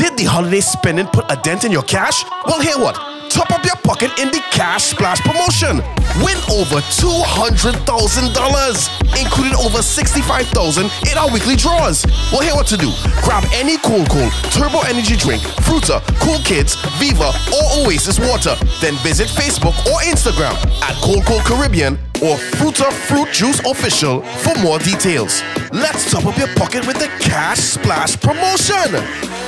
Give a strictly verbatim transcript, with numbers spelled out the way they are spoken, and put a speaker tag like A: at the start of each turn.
A: Did the holiday spending put a dent in your cash? Well, hear what? Top up your pocket in the Cash Splash promotion. Win over two hundred thousand dollars, including over sixty-five thousand dollars in our weekly draws. Well, here what to do. Grab any Kool Kool, Turbo Energy Drink, Fruta, Kool Kidz, Viva, or Oasis Water. Then visit Facebook or Instagram at Kool Kool Caribbean or Fruta Fruit Juice Official for more details. Let's top up your pocket with the Cash Splash promotion.